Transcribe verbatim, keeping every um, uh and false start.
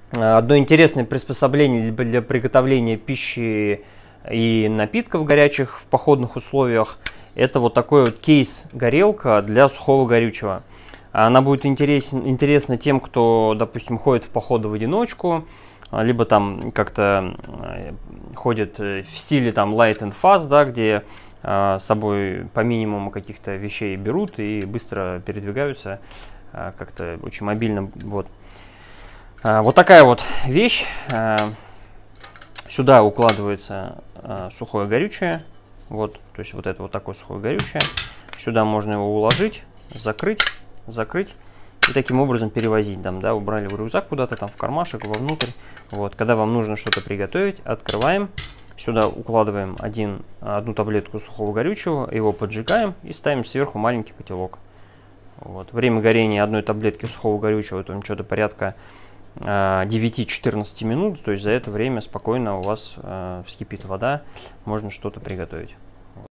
Одно интересное приспособление для приготовления пищи и напитков горячих в походных условиях — это вот такой вот кейс-горелка для сухого горючего. Она будет интересен, интересна тем, кто, допустим, ходит в походы в одиночку, либо там как-то ходит в стиле там light and fast, да, где с собой по минимуму каких-то вещей берут и быстро передвигаются, как-то очень мобильно. Вот. Вот такая вот вещь. Сюда укладывается сухое горючее. Вот, то есть вот это вот такое сухое горючее. Сюда можно его уложить, закрыть, закрыть и таким образом перевозить. Там, да, убрали в рюкзак куда-то, там в кармашек, вовнутрь. Вот, когда вам нужно что-то приготовить, открываем. Сюда укладываем один, одну таблетку сухого горючего, его поджигаем и ставим сверху маленький котелок. Вот. Время горения одной таблетки сухого горючего — это что-то порядка девяти-четырнадцати минут, то есть за это время спокойно у вас э, вскипит вода, можно что-то приготовить.